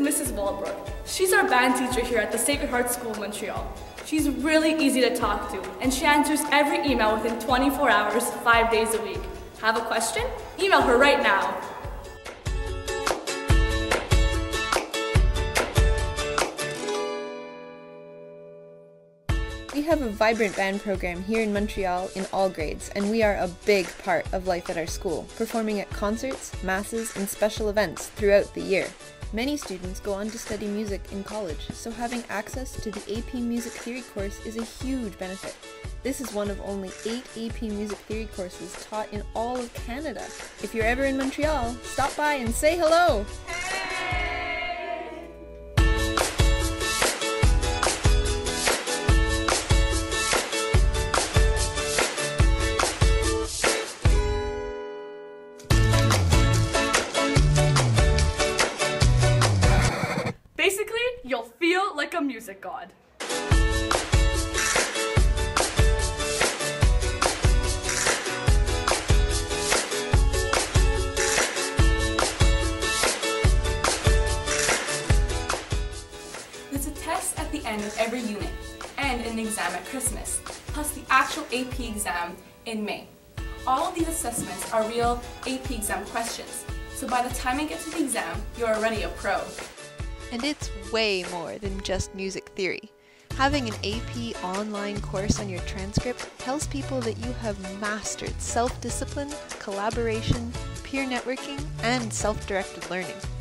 Mrs. Walbrook. She's our band teacher here at the Sacred Heart School in Montreal. She's really easy to talk to, and she answers every email within 24 hours, 5 days a week. Have a question? Email her right now. We have a vibrant band program here in Montreal in all grades, and we are a big part of life at our school, performing at concerts, masses, and special events throughout the year. Many students go on to study music in college, so having access to the AP Music Theory course is a huge benefit. This is one of only 8 AP Music Theory courses taught in all of Canada. If you're ever in Montreal, stop by and say hello! Basically, you'll feel like a music god. There's a test at the end of every unit, and an exam at Christmas, plus the actual AP exam in May. All of these assessments are real AP exam questions, so by the time you get to the exam, you're already a pro. And it's way more than just music theory. Having an AP online course on your transcript tells people that you have mastered self-discipline, collaboration, peer networking, and self-directed learning.